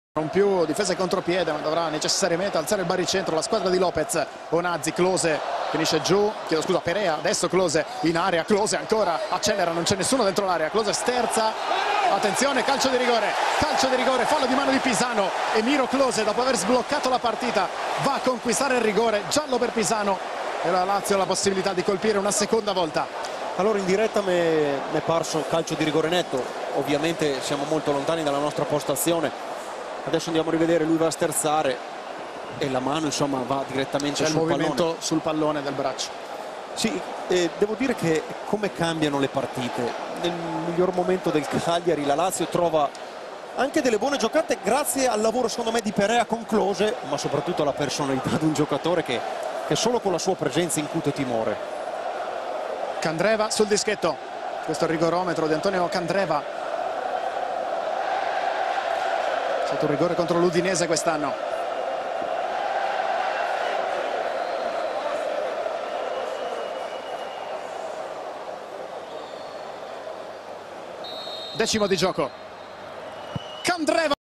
Non più difesa e contropiede, ma dovrà necessariamente alzare il baricentro la squadra di Lopez. Onazzi, Klose finisce giù, chiedo scusa, Perea, adesso Klose in area, Klose ancora accelera, non c'è nessuno dentro l'area, Klose sterza, attenzione, calcio di rigore, fallo di mano di Pisano e Miro Klose, dopo aver sbloccato la partita, va a conquistare il rigore, giallo per Pisano e la Lazio ha la possibilità di colpire una seconda volta. Allora in diretta mi è parso calcio di rigore netto, ovviamente siamo molto lontani dalla nostra postazione. Adesso andiamo a rivedere, lui va a sterzare e la mano insomma va direttamente sul pallone. C'è il movimento sul pallone del braccio. Sì, devo dire che come cambiano le partite. Nel miglior momento del Cagliari la Lazio trova anche delle buone giocate grazie al lavoro secondo me di Perea con Klose, ma soprattutto alla personalità di un giocatore che solo con la sua presenza incute timore. Candreva sul dischetto, questo è il rigorometro di Antonio Candreva. È stato un rigore contro l'Udinese quest'anno. Decimo di gioco. Candreva.